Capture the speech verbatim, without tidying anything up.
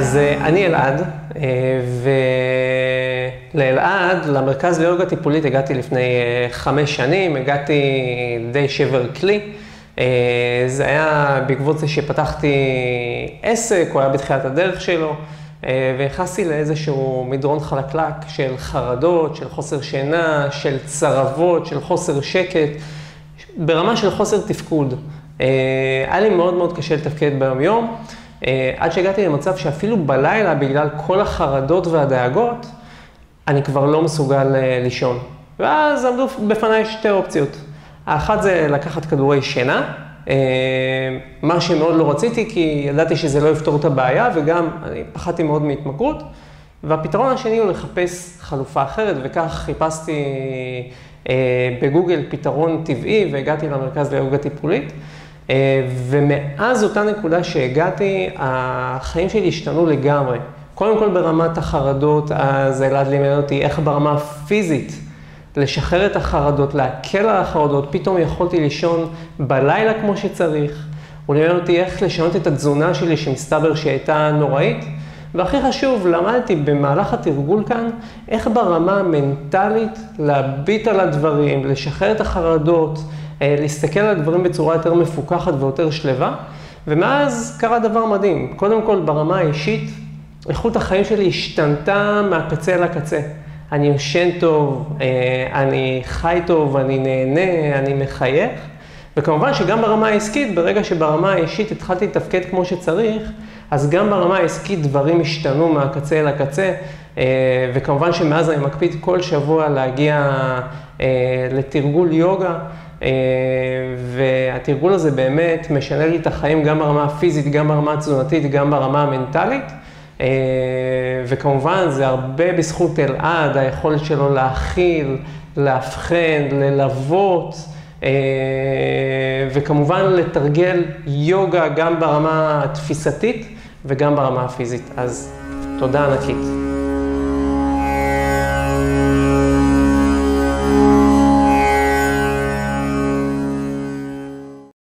אז אני אלעד, ולאלעד, למרכז ליוגה טיפולית, הגעתי לפני חמש שנים, הגעתי די שבר כלי. זה היה בעקבות זה שפתחתי עסק, הוא היה בתחילת הדרך שלו, והכנסתי לאיזשהו מדרון חלקלק של חרדות, של חוסר שינה, של צרבות, של חוסר שקט, ברמה של חוסר תפקוד. היה לי מאוד מאוד קשה לתפקד ביום יום, עד שהגעתי למצב שאפילו בלילה, בגלל כל החרדות והדאגות, אני כבר לא מסוגל לישון. ואז עמדו בפניי שתי אופציות. האחת זה לקחת כדורי שינה, מה שמאוד לא רציתי, כי ידעתי שזה לא יפתור את הבעיה, וגם אני פחדתי מאוד מהתמכרות. והפתרון השני הוא לחפש חלופה אחרת, וכך חיפשתי בגוגל פתרון טבעי, והגעתי למרכז ליוגה טיפולית. ומאז אותה נקודה שהגעתי, החיים שלי השתנו לגמרי. קודם כל ברמת החרדות, אז אלעד לימד אותי איך ברמה הפיזית לשחרר את החרדות, להקל על החרדות, פתאום יכולתי לישון בלילה כמו שצריך. הוא לימד אותי איך לשנות את התזונה שלי שמסתבר שהייתה נוראית. והכי חשוב, למדתי במהלך התרגול כאן, איך ברמה המנטלית להביט על הדברים, לשחרר את החרדות, להסתכל על הדברים בצורה יותר מפוקחת ויותר שלווה. ומאז קרה דבר מדהים. קודם כל ברמה האישית, איכות החיים שלי השתנתה מהקצה לקצה. אני יושן טוב, אני חי טוב, אני נהנה, אני מחייך. וכמובן שגם ברמה העסקית, ברגע שברמה האישית התחלתי לתפקד כמו שצריך, אז גם ברמה העסקית דברים השתנו מהקצה לקצה, וכמובן שמאז אני מקפיד כל שבוע להגיע לתרגול יוגה, והתרגול הזה באמת משנה לי את החיים גם ברמה הפיזית, גם ברמה התזונתית, גם ברמה המנטלית. וכמובן זה הרבה בזכות אלעד, היכולת שלו להכיל, להבחן, ללוות, וכמובן לתרגל יוגה גם ברמה התפיסתית וגם ברמה הפיזית. אז תודה ענקית.